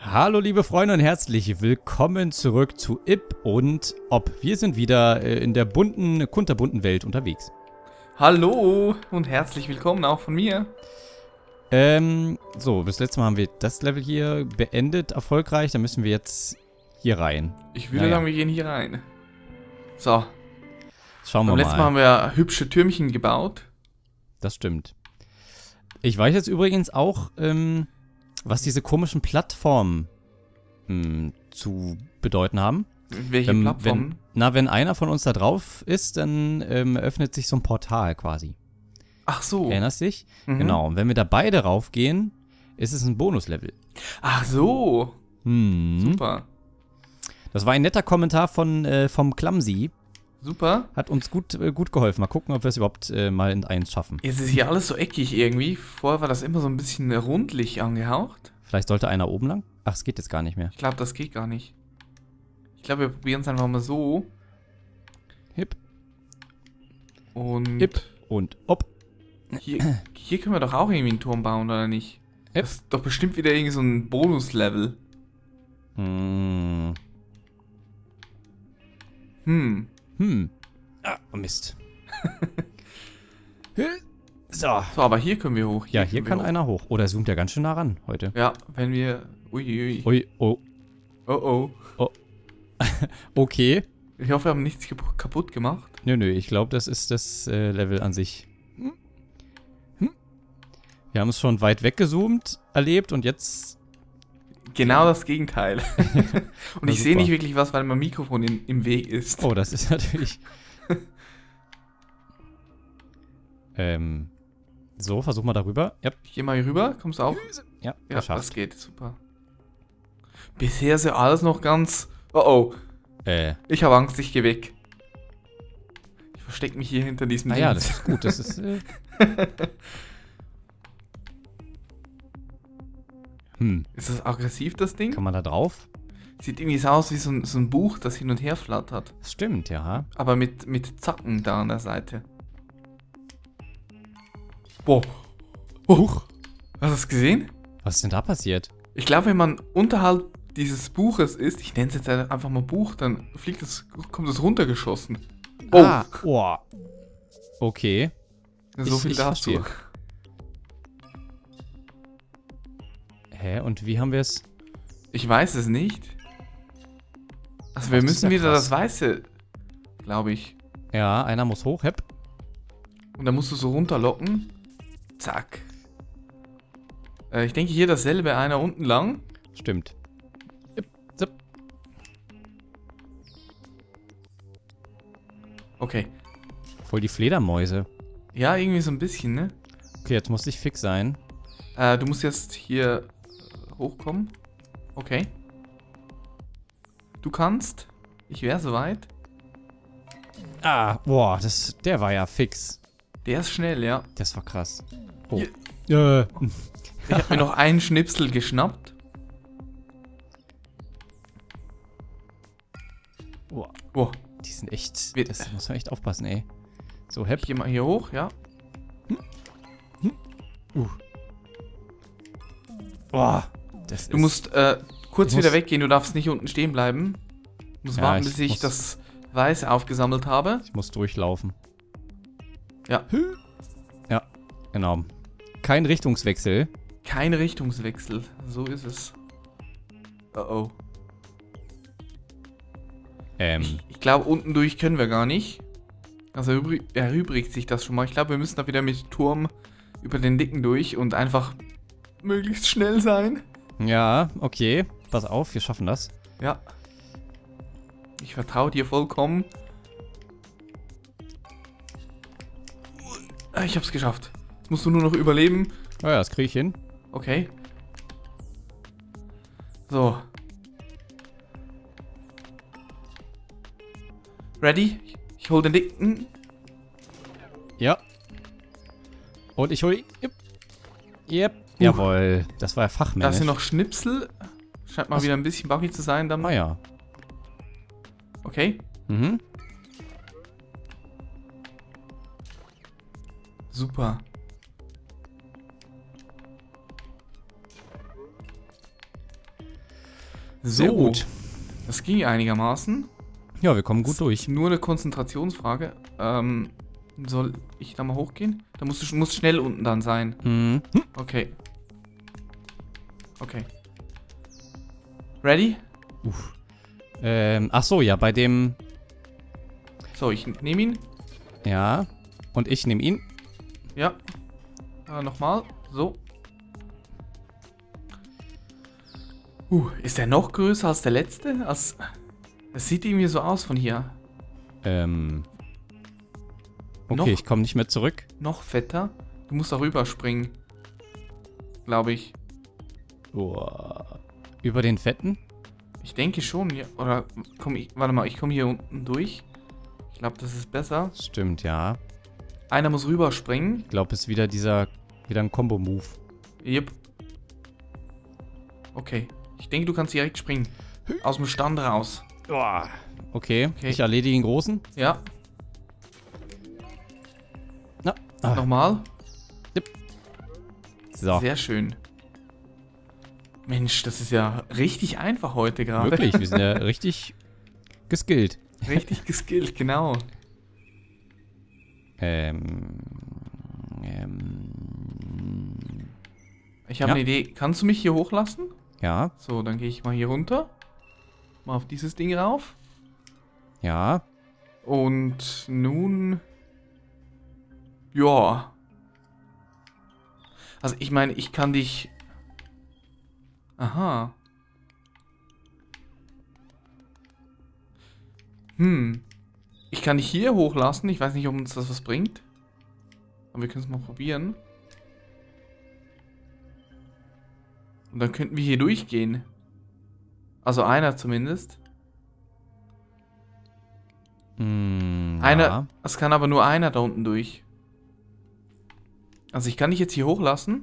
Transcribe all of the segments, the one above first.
Hallo liebe Freunde und herzlich willkommen zurück zu Ip und Op. Wir sind wieder in der kunterbunten Welt unterwegs. Hallo und herzlich willkommen auch von mir. So, das letzte Mal haben wir das Level hier beendet, erfolgreich. Dann müssen wir jetzt hier rein. Ich würde sagen, wir gehen hier rein. So. Schauen wir mal. Beim letzten Mal haben wir hübsche Türmchen gebaut. Das stimmt. Ich weiß jetzt übrigens auch, was diese komischen Plattformen zu bedeuten haben. Welche Plattformen? Wenn einer von uns da drauf ist, dann öffnet sich so ein Portal quasi. Ach so. Erinnerst dich? Mhm. Genau. Und wenn wir da beide raufgehen, ist es ein Bonuslevel. Ach so. Super. Das war ein netter Kommentar vom Clumsy. Super. Hat uns gut geholfen. Mal gucken, ob wir es überhaupt mal in eins schaffen. Jetzt ist hier alles so eckig irgendwie. Vorher war das immer so ein bisschen rundlich angehaucht. Vielleicht sollte einer oben lang? Ach, es geht jetzt gar nicht mehr. Ich glaube, das geht gar nicht. Ich glaube, wir probieren es einfach mal so. Hip. Und Hip und Op. hier können wir doch auch irgendwie einen Turm bauen, oder nicht? Yep. Das ist doch bestimmt wieder irgendwie so ein Bonuslevel. Ah, Mist. So. So, aber hier können wir hoch. Ja, hier können wir kann hoch. einer hoch. Oh, der zoomt ja ganz schön nah ran heute. Ja, wenn wir... Uiuiui. Ui, oh. Oh oh. Okay. Ich hoffe, wir haben nichts kaputt gemacht. Nö, ich glaube, das ist das Level an sich. Wir haben es schon weit weggezoomt erlebt und jetzt... Genau das Gegenteil. Und Na, ich sehe super. nicht wirklich was, weil mein Mikrofon im Weg ist. Oh, das ist natürlich... So, versuch mal darüber. Ja, Ich geh mal hier rüber. Kommst du auch? ja, Ja, geschafft. das geht. Super. Bisher ist ja alles noch ganz... Oh oh. Ich habe Angst, ich gehe weg. Ich verstecke mich hier hinter diesem Naja, Ding. das ist gut. Das ist... Ist das aggressiv, das Ding? Kann man da drauf? Sieht irgendwie so aus wie so ein Buch, das hin und her flattert. Das stimmt, ja. Aber mit Zacken da an der Seite. Boah. Huch. Hast du das gesehen? Was ist denn da passiert? Ich glaube, wenn man unterhalb dieses Buches ist, ich nenne es jetzt einfach mal Buch, dann kommt es runtergeschossen. Oh, Ah, oh. Okay. so viel ich dazu. verstehe. Hä, und wie haben wir es... Ich weiß es nicht. Also wir Ach, das ist müssen ja wieder krass. das Weiße, glaube ich. Ja, einer muss hoch, hep. Und dann musst du so runterlocken. Zack. Ich denke hier dasselbe, einer unten lang. Stimmt. Yep, zip. Okay. Voll die Fledermäuse. Ja, irgendwie so ein bisschen, ne? Okay, jetzt muss ich fix sein. Du musst jetzt hier hochkommen. Okay. Du kannst. Ich wäre soweit. Ah, boah, der war ja fix. Der ist schnell, ja. Das war krass. Oh. Ich habe mir noch einen Schnipsel geschnappt. Boah, Oh, die sind echt... Wir- Das muss man echt aufpassen, ey. So, hep. ich gehe mal hier hoch, ja. Boah, das Du ist... musst kurz Ich muss- wieder weggehen, du darfst nicht unten stehen bleiben. Du musst Ja, warten, ich bis ich muss- das Weiße aufgesammelt habe. Ich muss durchlaufen. Ja. Ja, genau. Kein Richtungswechsel. Kein Richtungswechsel, so ist es. Oh oh. Ich glaube, unten durch können wir gar nicht. Also erübrigt sich das schon mal. Ich glaube, wir müssen da wieder mit Turm über den Dicken durch und einfach möglichst schnell sein. Ja, okay. Pass auf, wir schaffen das. Ja. Ich vertraue dir vollkommen. Ich hab's geschafft. Jetzt musst du nur noch überleben. Oh ja, das kriege ich hin. Okay. So. Ready? Ich hol den Dicken. Ja. Und ich hole ihn. Yep. Jawohl. Das war ja Da fachmännisch. sind noch Schnipsel. Scheint mal Was? wieder ein bisschen buggy zu sein dann. Ah ja. Okay. Mhm. Super. Sehr gut. Das ging einigermaßen. Ja, wir kommen gut durch. Nur eine Konzentrationsfrage. Soll ich da mal hochgehen? Da musst schnell unten dann sein. Mhm. Okay. Okay. Ready? Ach so, ja, bei dem... So, ich nehme ihn. Ja. Und ich nehme ihn. Ja. Nochmal. So. Ist der noch größer als der letzte? Es sieht irgendwie so aus von hier. Okay, ich komme nicht mehr zurück. Noch fetter. Du musst da rüber springen. Glaube ich. Über den Fetten? Ich denke schon, ja. Oder warte mal, ich komme hier unten durch. Ich glaube, das ist besser. Stimmt, ja. Einer muss rüberspringen. Ich glaube, es ist wieder ein Combo-Move. Yep. Okay. Ich denke, du kannst direkt springen. Aus dem Stand raus. Okay, ich erledige den Großen. Ja. Na. Nochmal. So. Sehr schön. Mensch, das ist ja richtig einfach heute gerade. Wirklich, wir sind ja richtig geskillt. Richtig geskillt, genau. Ich habe eine Idee. Kannst du mich hier hochlassen? Ja. So, dann gehe ich mal hier runter. Mal auf dieses Ding rauf. Ja. Und nun... Ja. Also ich meine, ich kann dich... Aha. Ich kann dich hier hochlassen. Ich weiß nicht, ob uns das was bringt. Aber wir können es mal probieren. Und dann könnten wir hier durchgehen. Also einer zumindest. Einer. Es kann aber nur einer da unten durch. Also ich kann dich jetzt hier hochlassen.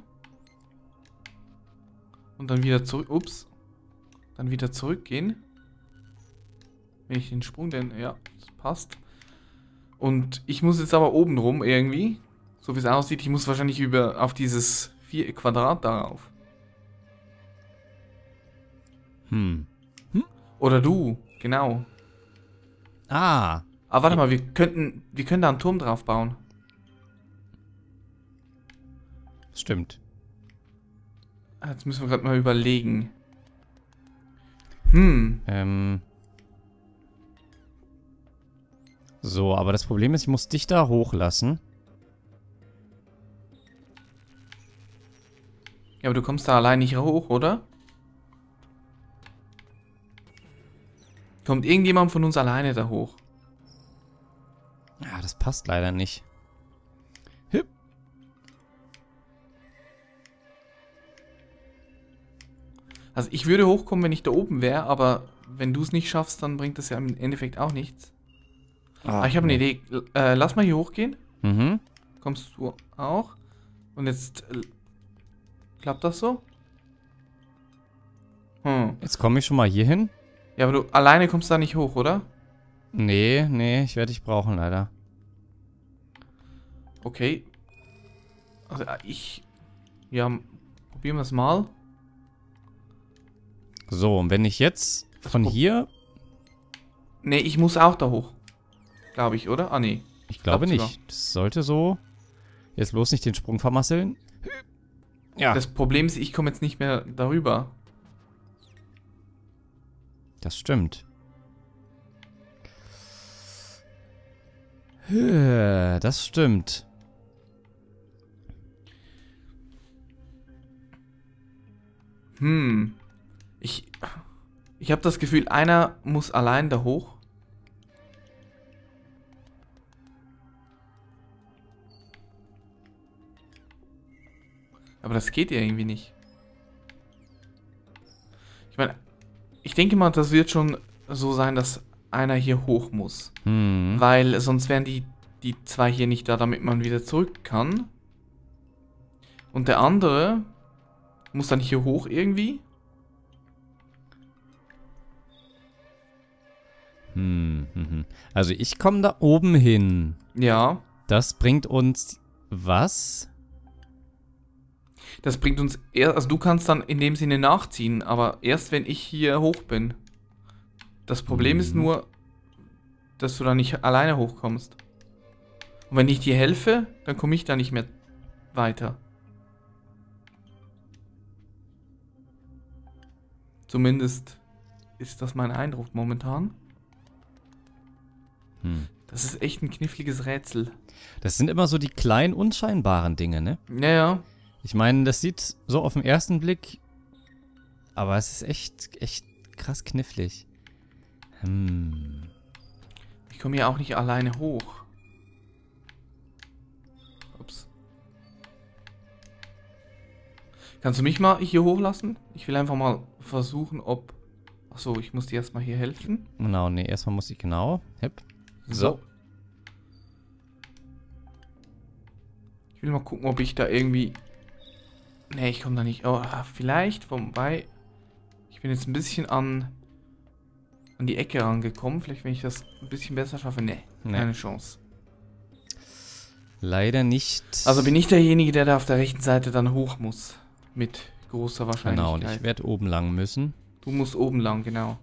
Und dann wieder zurück. Ups. Dann wieder zurückgehen. Wenn ich den Sprung denn. Ja, das passt. Und ich muss jetzt aber oben rum irgendwie. So wie es aussieht. Ich muss wahrscheinlich auf dieses 4 Quadrat darauf. Oder du. Genau. Aber warte mal, wir können da einen Turm drauf bauen. Stimmt. Jetzt müssen wir gerade mal überlegen. So, aber das Problem ist, ich muss dich da hochlassen. Ja, aber du kommst da allein nicht hoch, oder? Kommt irgendjemand von uns alleine da hoch? Ja, das passt leider nicht. Hüpp. Also ich würde hochkommen, wenn ich da oben wäre, aber wenn du es nicht schaffst, dann bringt das ja im Endeffekt auch nichts. Ich habe eine Idee. Lass mal hier hochgehen. Kommst du auch? Und jetzt klappt das so? Jetzt komme ich schon mal hier hin. Ja, aber du alleine kommst da nicht hoch, oder? Nee, ich werde dich brauchen, leider. Okay. Also ja, probieren wir es mal. So, und wenn ich jetzt von hier... Nee, ich muss auch da hoch. Glaube ich, oder? Ah, nee. Ich glaube nicht. Das sollte so... Jetzt bloß nicht den Sprung vermasseln. Ja. Das Problem ist, ich komme jetzt nicht mehr darüber. Das stimmt. Das stimmt. Ich habe das Gefühl, einer muss allein da hoch. Aber das geht ja irgendwie nicht. Ich meine, ich denke mal, das wird schon so sein, dass einer hier hoch muss. Weil sonst wären die zwei hier nicht da, damit man wieder zurück kann. Und der andere muss dann hier hoch irgendwie. Also ich komme da oben hin. Ja. Das bringt uns was? Das bringt uns eher, also du kannst dann in dem Sinne nachziehen, aber erst wenn ich hier hoch bin. Das Problem ist nur, dass du da nicht alleine hochkommst. Und wenn ich dir helfe, dann komme ich da nicht mehr weiter. Zumindest ist das mein Eindruck momentan. Das ist echt ein kniffliges Rätsel. Das sind immer so die kleinen, unscheinbaren Dinge, ne? Ja, ja. Ich meine, das sieht so auf den ersten Blick, aber es ist echt krass knifflig. Ich komme hier auch nicht alleine hoch. Ups. Kannst du mich mal hier hochlassen? Ich will einfach mal versuchen, ob... Achso, ich muss dir erstmal hier helfen. Genau, nee, erstmal muss ich genau. Hep. So. Ich will mal gucken, ob ich da irgendwie... Nee, ich komme da nicht... Oh, vielleicht, wobei... Ich bin jetzt ein bisschen an die Ecke rangekommen. Vielleicht, wenn ich das ein bisschen besser schaffe. Nee, keine Chance. Leider nicht. Also bin ich derjenige, der da auf der rechten Seite dann hoch muss. Mit großer Wahrscheinlichkeit. Genau, und ich werde oben lang müssen. Du musst oben lang, genau.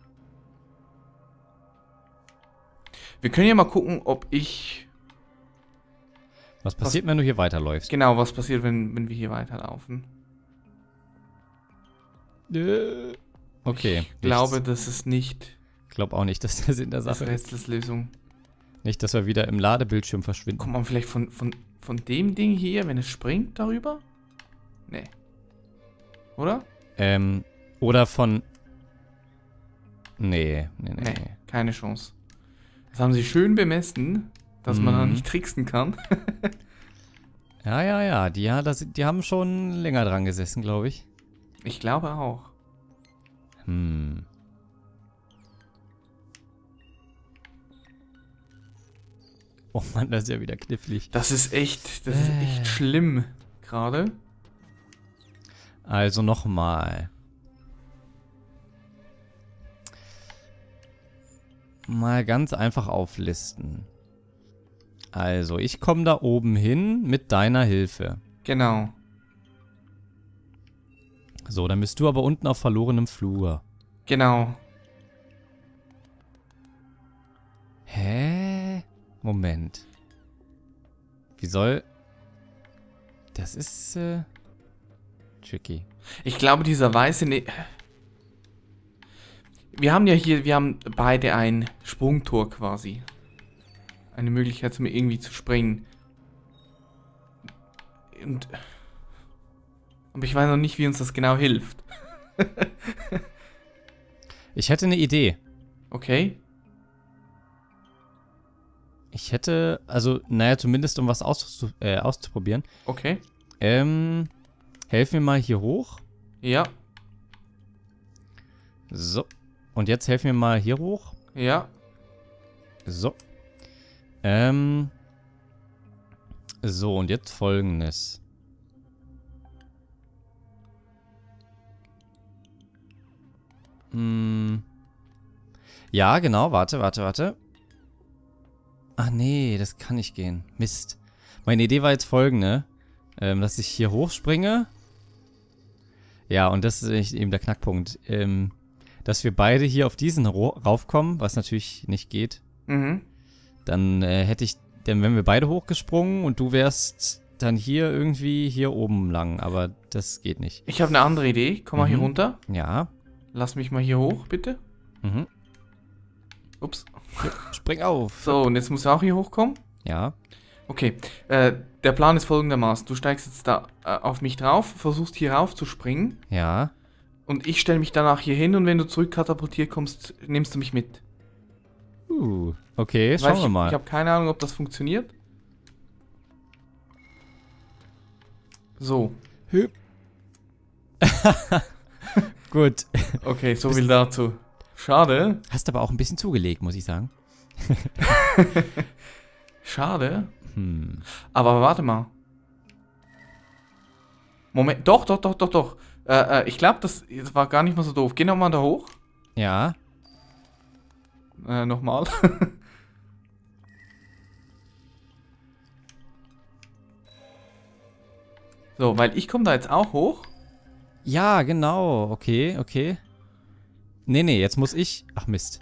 Wir können ja mal gucken, ob ich... Was passiert, wenn du hier weiterläufst? Genau, was passiert, wenn wir hier weiterlaufen. Okay. Ich glaube, das ist nicht... Ich glaube auch nicht, dass das in der Sache ist. Rätselslösung. Nicht, dass wir wieder im Ladebildschirm verschwinden. Kommt man vielleicht von dem Ding hier, wenn es springt, darüber? Nee. Oder? Oder von... Nee. Keine Chance. Das haben sie schön bemessen, dass man da nicht tricksen kann. Ja. Die haben schon länger dran gesessen, glaube ich. Ich glaube auch. Oh Mann, das ist ja wieder knifflig. Das ist echt schlimm gerade. Also nochmal. Mal ganz einfach auflisten. Also, ich komme da oben hin mit deiner Hilfe. Genau. So, dann bist du aber unten auf verlorenem Flur. Genau. Hä? Moment. Wie soll... Das ist, tricky. Ich glaube, dieser weiße... Wir haben beide ein Sprungtor quasi. Eine Möglichkeit, irgendwie zu springen. Aber ich weiß noch nicht, wie uns das genau hilft. Ich hätte eine Idee. Okay. Ich hätte, also, naja, zumindest um was auszuprobieren. Okay. Helf mir mal hier hoch. Ja. So. Und jetzt helf mir mal hier hoch. Ja. So. So, und jetzt Folgendes. Ja, genau, warte. Ach nee, das kann nicht gehen. Mist. Meine Idee war jetzt folgende. Dass ich hier hochspringe. Ja, und das ist eben der Knackpunkt. Dass wir beide hier auf diesen raufkommen, was natürlich nicht geht. Dann wenn wir beide hochgesprungen und du wärst dann hier irgendwie hier oben lang, aber das geht nicht. Ich habe eine andere Idee. Komm mal hier runter. Ja. Lass mich mal hier hoch, bitte. Ups. Spring auf. So, und jetzt musst du auch hier hochkommen. Ja. Okay. Der Plan ist folgendermaßen. Du steigst jetzt da auf mich drauf, versuchst hier rauf zu springen. Ja. Und ich stelle mich danach hier hin und wenn du zurückkatapultiert kommst, nimmst du mich mit. Okay, schauen wir mal. Ich habe keine Ahnung, ob das funktioniert. So. Gut. Okay, so viel dazu. Schade. Hast aber auch ein bisschen zugelegt, muss ich sagen. Schade. Aber warte mal. Moment. Doch. Ich glaube, das war gar nicht mal so doof. Geh nochmal da hoch. Ja. Nochmal. So, weil ich komme da jetzt auch hoch. Ja, genau. Okay, okay. Nee, jetzt muss ich... Ach, Mist.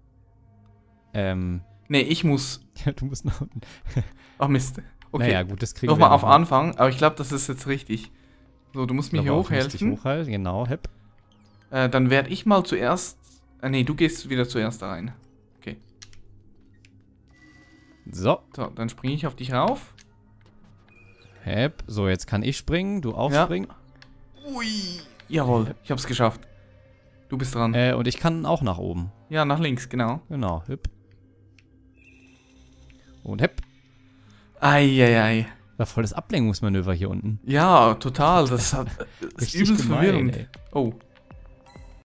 Nee, ich muss... Ja, du musst nach unten. Ach, Mist. Okay. Naja, gut, das kriegen wir Nochmal auf noch. Anfang, aber ich glaube, das ist jetzt richtig. So, du musst mir hier hochhelfen. Hochhalten, genau, hep. Dann werde ich mal zuerst... nee, du gehst wieder zuerst da rein. Okay. So. So, dann springe ich auf dich rauf. Hep. So, jetzt kann ich springen, du auch Ja. springen. Ui. Jawohl, ich hab's geschafft. Du bist dran. Und ich kann auch nach oben. Ja, nach links, genau. Genau, hüpp. Und hep. Eieiei. War voll das Ablenkungsmanöver hier unten. Ja, total. Das ist Richtig übelst gemein, verwirrend. ey. Oh.